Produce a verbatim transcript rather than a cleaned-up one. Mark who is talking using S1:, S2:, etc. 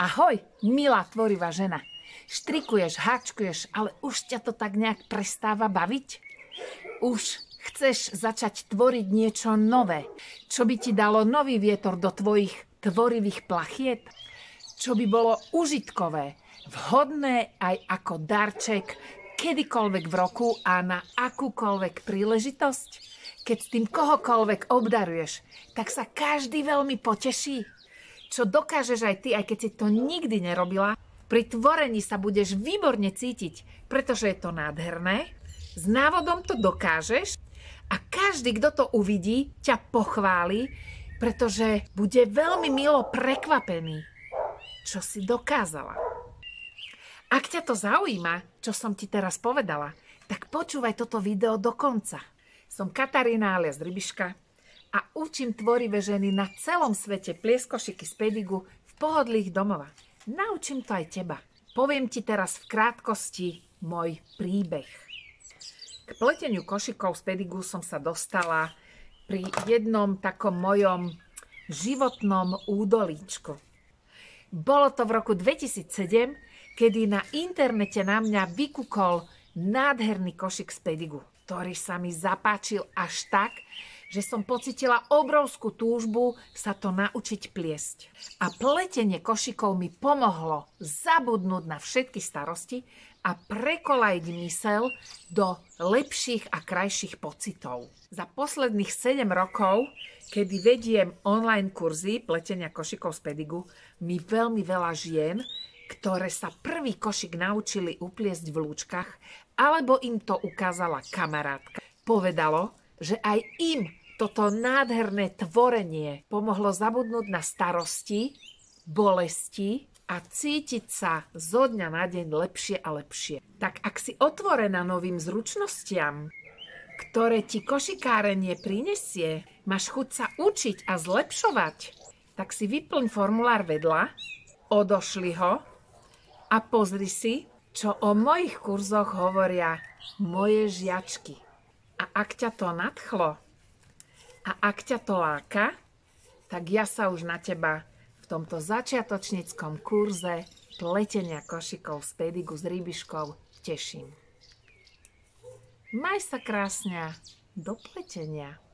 S1: Ahoj, milá tvorivá žena. Štrikuješ, háčkuješ, ale už ťa to tak nejak prestáva baviť? Už chceš začať tvoriť niečo nové, čo by ti dalo nový vietor do tvojich tvorivých plachiet? Čo by bolo užitkové, vhodné aj ako darček kedykoľvek v roku a na akúkoľvek príležitosť? Keď s tým kohokoľvek obdaruješ, tak sa každý veľmi poteší. Čo dokážeš aj ty, aj keď si to nikdy nerobila, pri tvorení sa budeš výborne cítiť, pretože je to nádherné, s návodom to dokážeš a každý, kto to uvidí, ťa pochváli, pretože bude veľmi milo prekvapený, čo si dokázala. Ak ťa to zaujíma, čo som ti teraz povedala, tak počúvaj toto video do konca. Som Katarína alias Rybiška a učím tvorivé ženy na celom svete pliesť košiky z pedigu v pohodlí ich domova. Naučím to aj teba. Poviem ti teraz v krátkosti môj príbeh. K pleteniu košikov z pedigu som sa dostala pri jednom takom mojom životnom údolíčku. Bolo to v roku dvetisícsedem, kedy na internete na mňa vykúkol nádherný košik z pedigu, ktorý sa mi zapáčil až tak, že som pocitila obrovskú túžbu sa to naučiť pliesť. A pletenie košikov mi pomohlo zabudnúť na všetky starosti a prekolajiť myseľ do lepších a krajších pocitov. Za posledných sedem rokov, kedy vediem online kurzy pletenia košikov z pedigu, mi veľmi veľa žien, ktoré sa prvý košik naučili upliesť v lúčkach, alebo im to ukázala kamarátka, povedalo, že aj im toto nádherné tvorenie pomohlo zabudnúť na starosti, bolesti a cítiť sa zo dňa na deň lepšie a lepšie. Tak ak si otvorená novým zručnostiam, ktoré ti košikárenie prinesie, máš chuť sa učiť a zlepšovať, tak si vyplň formulár vedľa, odošli ho a pozri si, čo o mojich kurzoch hovoria moje žiačky. A ak ťa to nadchlo, a ak ťa to láka, tak ja sa už na teba v tomto začiatočníckom kurze pletenia košikov z pedigu s Rybiškou teším. Maj sa krásne, do pletenia.